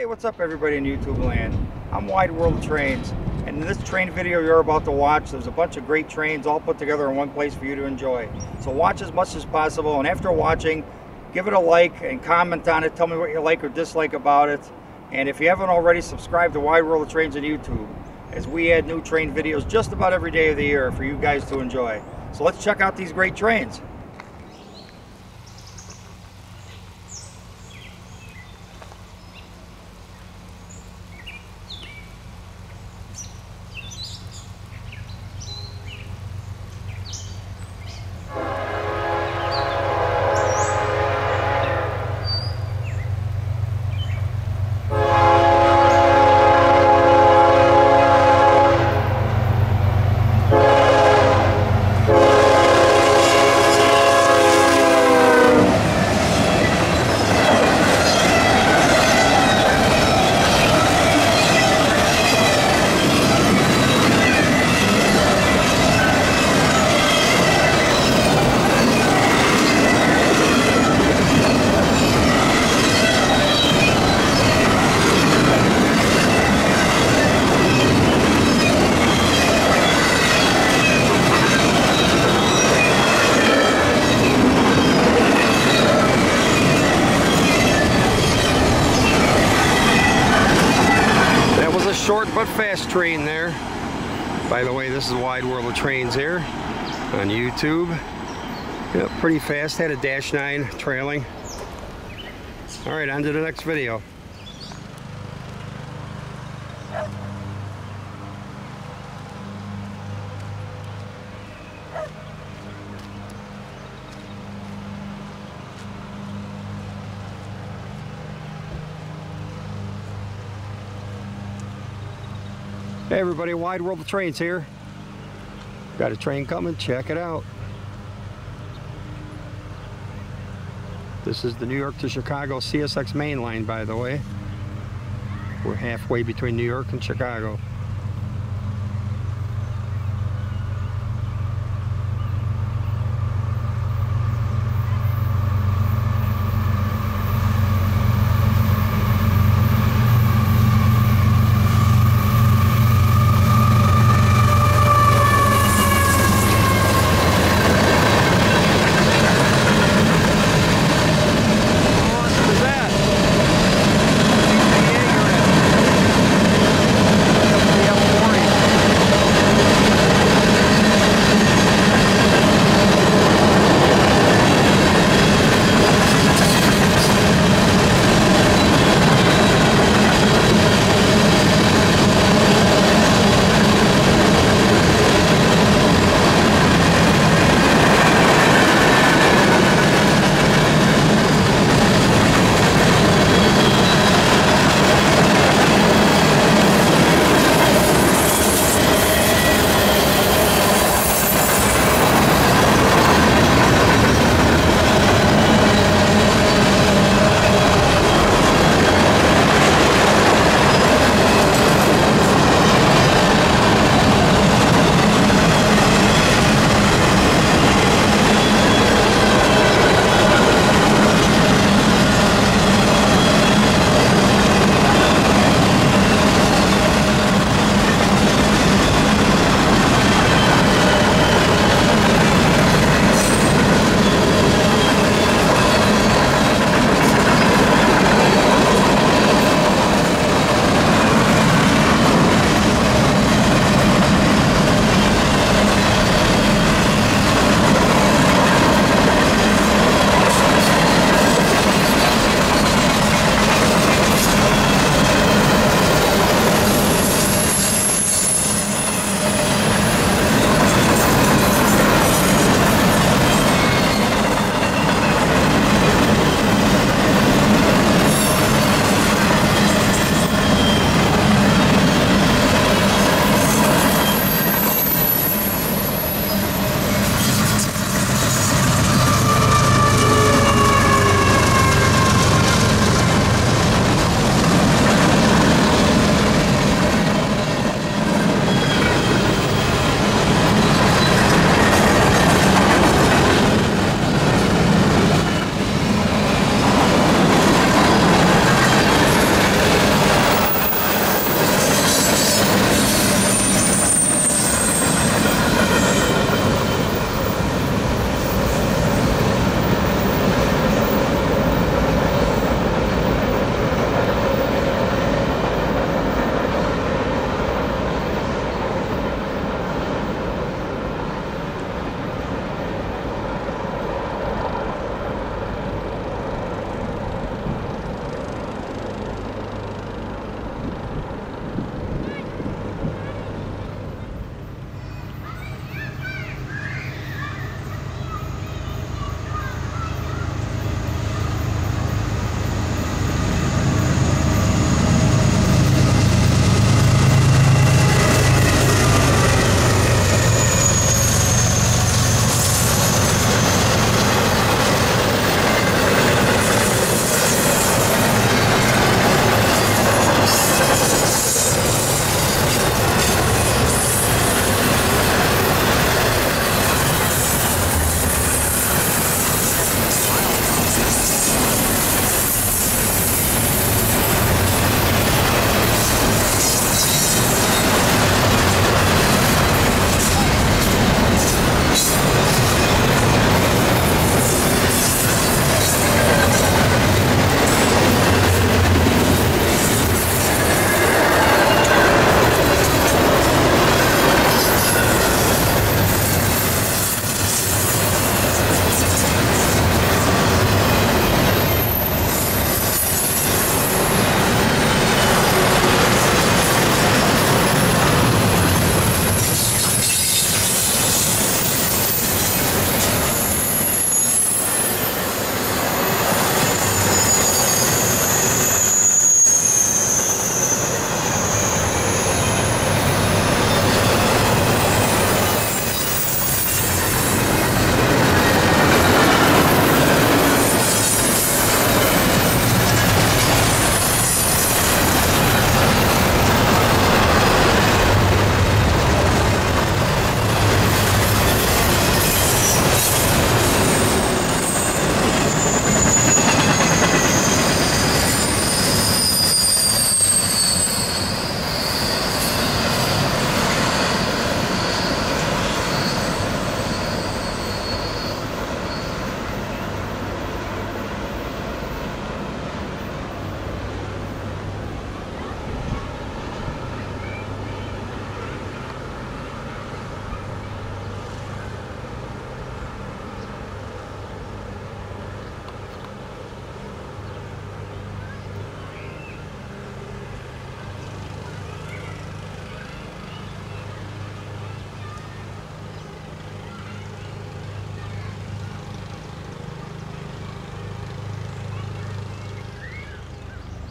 What's up everybody in YouTube land? I'm Wide World of Trains, and in this train video you're about to watch, there's a bunch of great trains all put together in one place for you to enjoy. So watch as much as possible, and after watching, give it a like and comment on it. Tell me what you like or dislike about it. And if you haven't already, subscribe to Wide World of Trains on YouTube, as we add new train videos just about every day of the year for you guys to enjoy. So let's check out these great trains. Short but fast train there. By the way, this is Wide World of Trains here on YouTube. Yeah, pretty fast. Had a -9 trailing. All right, on to the next video. Hey everybody, Wide World of Trains here. Got a train coming, check it out. This is the New York to Chicago CSX main line, by the way. We're halfway between New York and Chicago.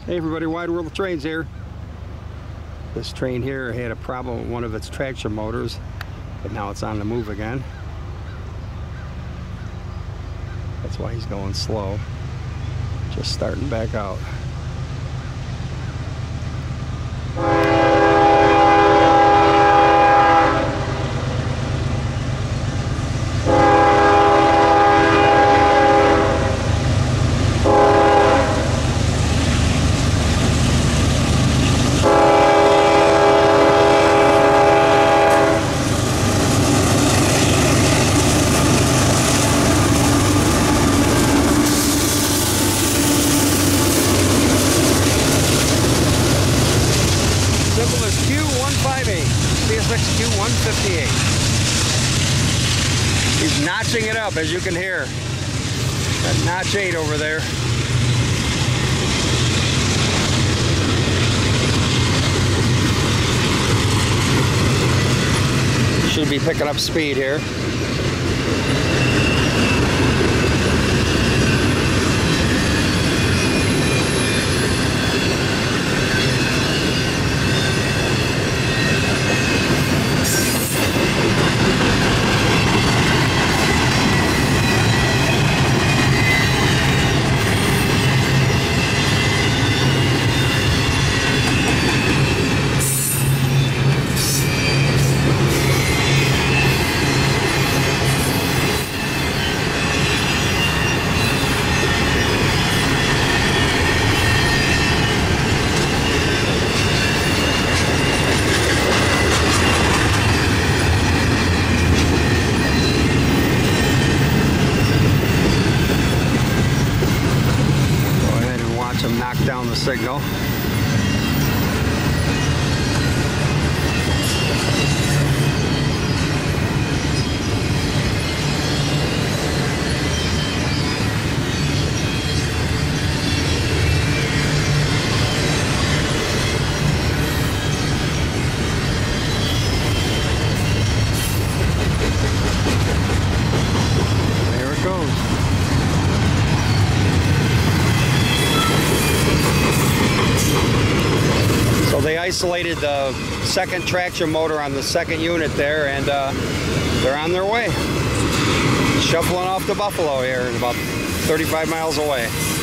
Hey everybody, Wide World of Trains here. This train here had a problem with one of its traction motors, but now it's on the move again. That's why he's going slow. Just starting back out. CSX 158. He's notching it up, as you can hear. That notch 8 over there. Should be picking up speed here. Knock down the signal. There it goes. So they isolated the second traction motor on the second unit there, and they're on their way. Shuffling off to Buffalo here, about 35 miles away.